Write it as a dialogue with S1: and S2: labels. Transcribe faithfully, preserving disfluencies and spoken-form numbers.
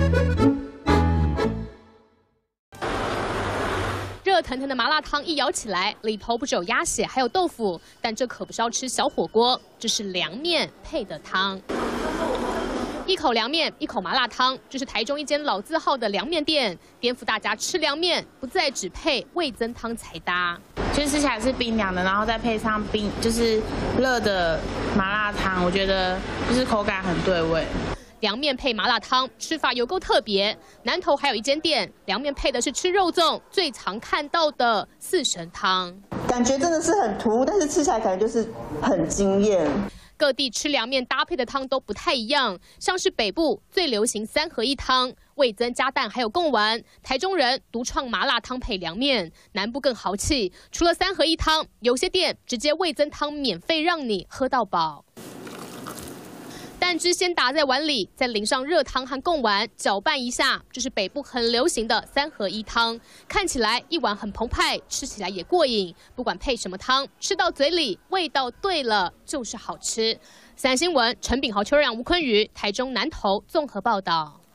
S1: 热腾腾的麻辣烫一舀起来，里头不只有鸭血，还有豆腐，但这可不是要吃小火锅，这是凉面配的汤。一口凉面，一口麻辣汤，这是台中一间老字号的凉面店，颠覆大家吃凉面不再只配味噌汤才搭。
S2: 就是吃起来是冰凉的，然后再配上冰就是热的麻辣汤，我觉得就是口感很对味。
S1: 凉面配麻辣汤，吃法有够特别。南投还有一间店，凉面配的是吃肉粽最常看到的四神汤，
S3: 感觉真的是很突兀，但是吃起来感觉就是很惊艳。
S1: 各地吃凉面搭配的汤都不太一样，像是北部最流行三合一汤，味噌加蛋还有贡丸；台中人独创麻辣汤配凉面，南部更豪气，除了三合一汤，有些店直接味噌汤免费让你喝到饱。 蛋汁先打在碗里，再淋上热汤和贡丸，搅拌一下，这是北部很流行的三合一汤。看起来一碗很澎湃，吃起来也过瘾。不管配什么汤，吃到嘴里味道对了就是好吃。三新闻陈炳豪、邱让、吴坤宇，台中南投综合报道。